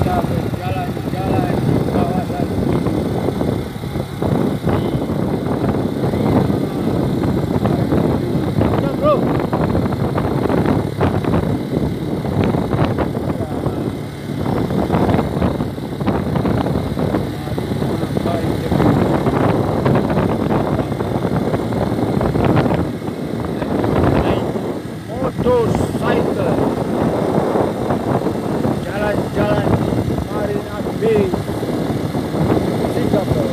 kita berjalan-jalan di kawasan ini. Ya, bro. Motorcycle jalan-jalan di Marina Bay, Singapura.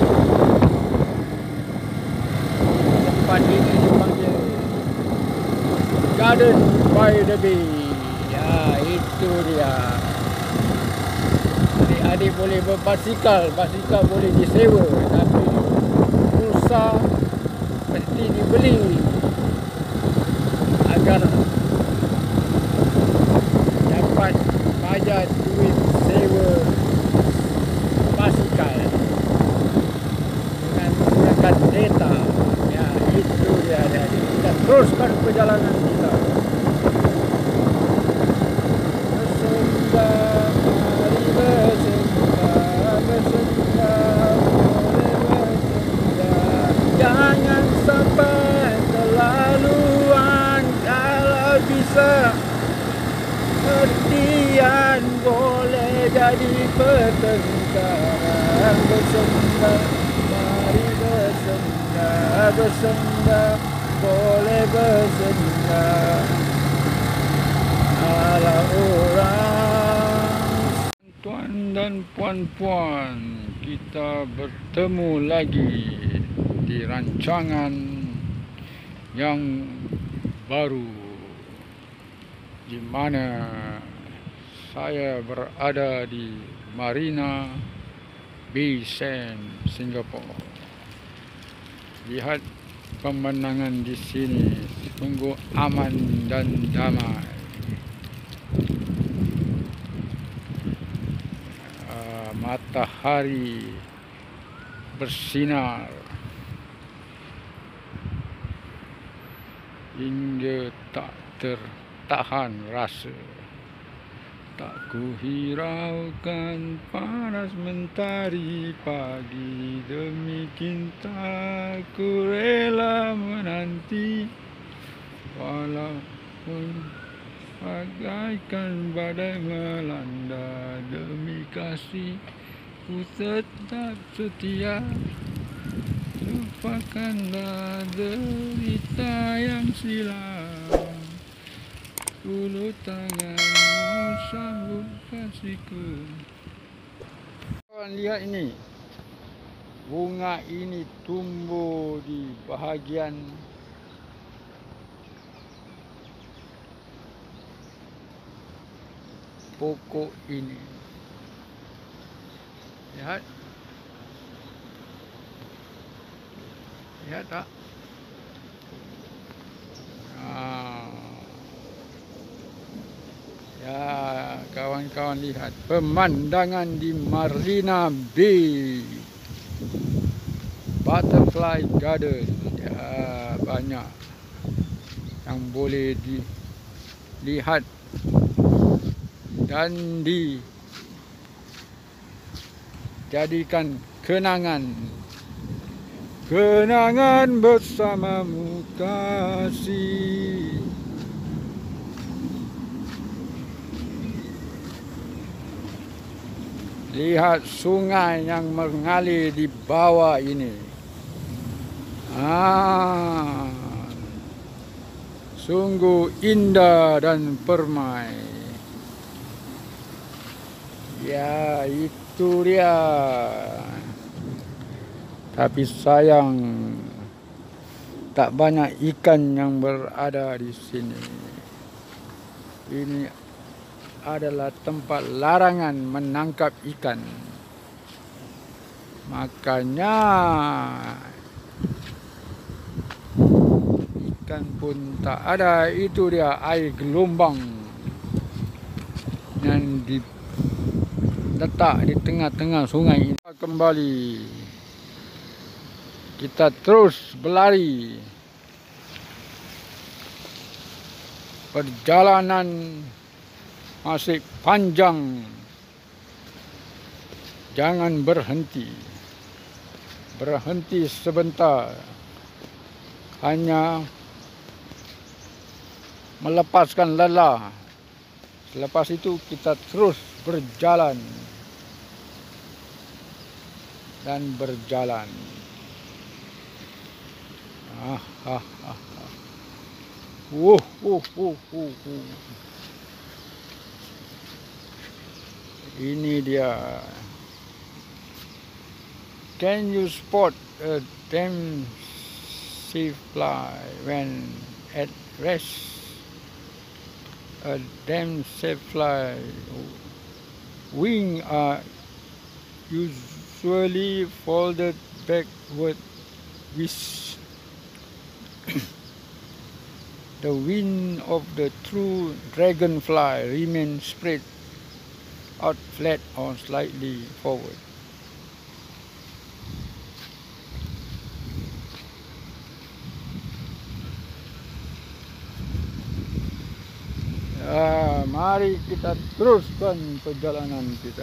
Tempat ini dipanggil Garden by the Bay. Ya, itu dia. Adik-adik boleh berbasikal, basikal boleh disewa, tapi pulsa mesti dibeli agar dapat bayar duit sewa basikal dengan menggunakan data. Ya, itu dia. Kita teruskan perjalanan kita. Bersembah, mari bersembah, bersembah, boleh bersembah. Jangan sampai terlaluan, kalau bisa perhatian, boleh jadi pertengkaran. Bersembah, mari bersembah, bersembah, boleh bersembah. Ala orang. Tuan dan puan-puan, kita bertemu lagi di rancangan yang baru, di mana saya berada di Marina Bay Sands, Singapura. Lihat pemandangan di sini, sungguh aman dan damai. Matahari bersinar hingga tak tertahan rasa. Tak kuhiraukan panas mentari pagi, demi cinta ku rela menanti. Walaupun bagaikan badai melanda, demi kasih ku tetap setia. Lupakanlah derita yang silam, ulu tanganmu sambut kasihku. Kawan, lihat ini, bunga ini tumbuh di bahagian pokok ini. Lihat, lihat tak? Ya, kawan-kawan, lihat pemandangan di Marina Bay, Butterfly Garden. Ya, banyak yang boleh dilihat dan dijadikan kenangan. Kenangan bersamamu kasih. Lihat sungai yang mengalir di bawah ini. Sungguh indah dan permai. Ya, itu dia. Tapi sayang, tak banyak ikan yang berada di sini. Ini adalah tempat larangan menangkap ikan. Makanya ikan pun tak ada. Itu dia air gelombang yang diletak di tengah-tengah sungai ini. Kembali kita terus berlari. Perjalanan masih panjang jangan berhenti. Berhenti sebentar. Hanya melepaskan lelah. Selepas itu kita terus berjalan. Dan berjalan. Ini dia. Can you spot a dempsey fly when at rest? A dempsey fly wings are usually folded backward with the wing of the true dragonfly remains spread out flat or slightly forward. Mari kita teruskan perjalanan kita.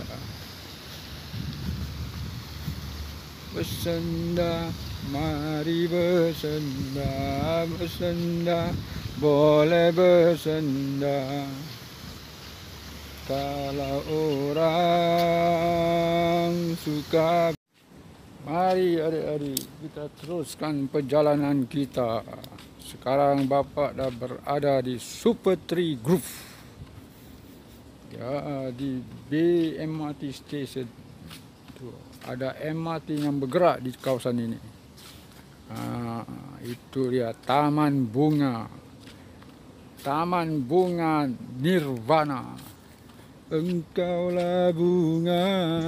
Bersenda, mari bersenda, bersenda, boleh bersenda. Kalau orang suka. Mari adik-adik, kita teruskan perjalanan kita. Sekarang Bapak dah berada di Super Tree Grove. Ya, di BMRT Station. Ada MRT yang bergerak di kawasan ini. Itu dia Taman Bunga. Taman Bunga Nirvana. Engkaulah bunga,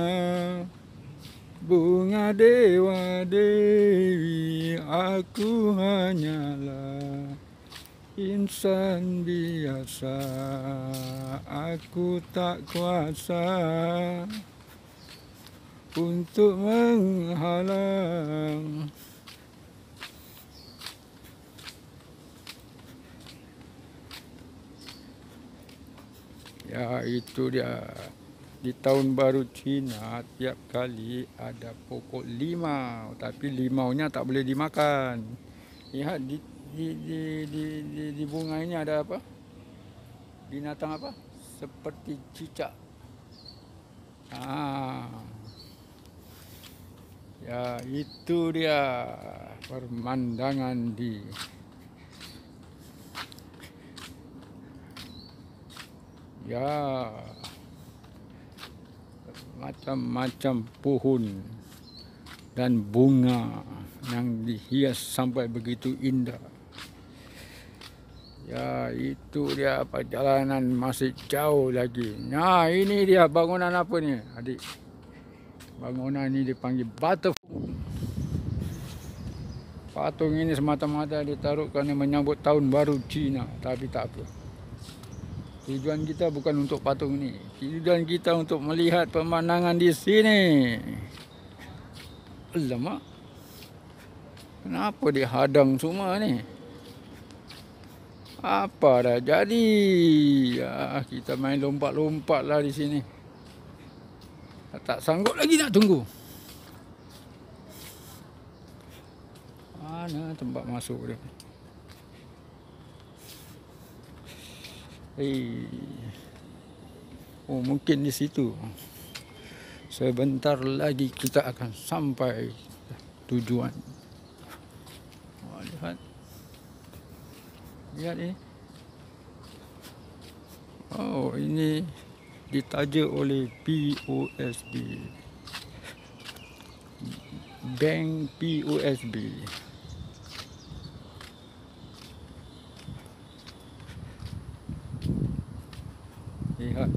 bunga dewa dewi. Aku hanyalah insan biasa. Aku tak kuasa untuk menghalang. Ya, itu dia. Di tahun baru Cina tiap kali ada pokok limau, tapi limaunya tak boleh dimakan. Lihat di bunga ini ada apa? Binatang apa? Seperti cicak. Ya, itu dia pemandangan di macam-macam pohon dan bunga yang dihias sampai begitu indah. Ya, itu dia perjalanan masih jauh lagi. Nah, ini dia bangunan apa ni, adik? Bangunan ini dipanggil Butterfly. Patung ini semata-mata ditaruh kerana menyambut tahun baru Cina, tapi tak apa. Tujuan kita bukan untuk patung ini. Tujuan kita untuk melihat pemandangan di sini. Alamak. Kenapa dihadang semua ni? Apa dah jadi? Ya, kita main lompat-lompat lah di sini. Tak sanggup lagi nak tunggu. Mana tempat masuk dia? Oh, mungkin di situ. Sebentar lagi kita akan sampai tujuan. Lihat. Lihat ini. Oh, ini ditaja oleh POSB. Bank POSB. Lihat.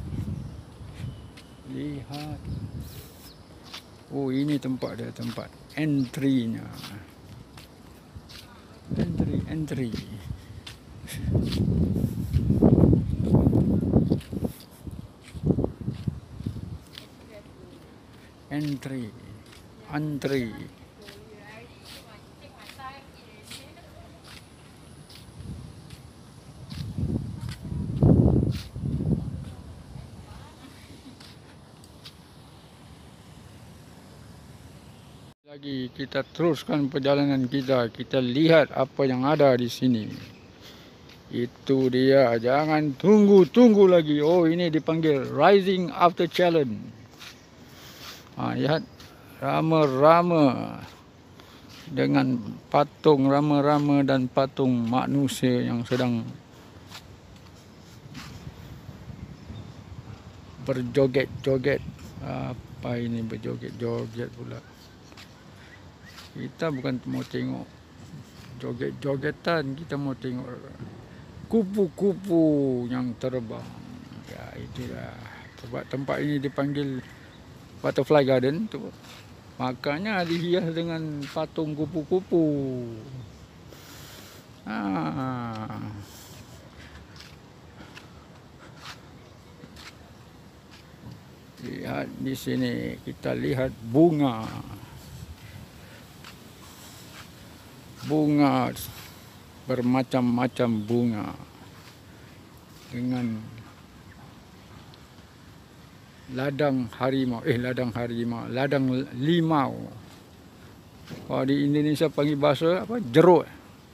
Lihat. Oh, ini tempat dia, tempat entry-nya. Entry. Antri. Lagi kita teruskan perjalanan kita. Kita lihat apa yang ada di sini. Itu dia. Jangan tunggu lagi. Oh, ini dipanggil Rising After Challenge. Lihat rama-rama dengan patung rama-rama dan patung manusia yang sedang berjoget-joget. Apa ini berjoget-joget pula? Kita bukan mau tengok joget-jogetan, kita mau tengok kupu-kupu yang terbang. Ya, itulah tempat ini dipanggil Butterfly Garden tu. Makanya dihias dengan patung kupu-kupu. Lihat di sini, kita lihat bunga bermacam-macam bunga dengan ladang limau. Kalau di Indonesia panggil bahasa apa? Jeruk.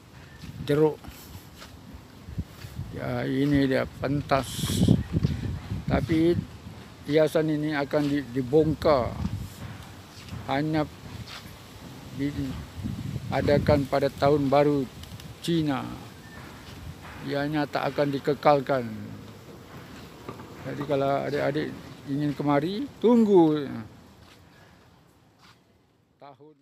Ya, ini dia pentas. Tapi hiasan ini akan dibongkar. Hanya diadakan pada tahun baru Cina. Ianya tak akan dikekalkan. Jadi kalau adik-adik ingin kemari, tunggu tahun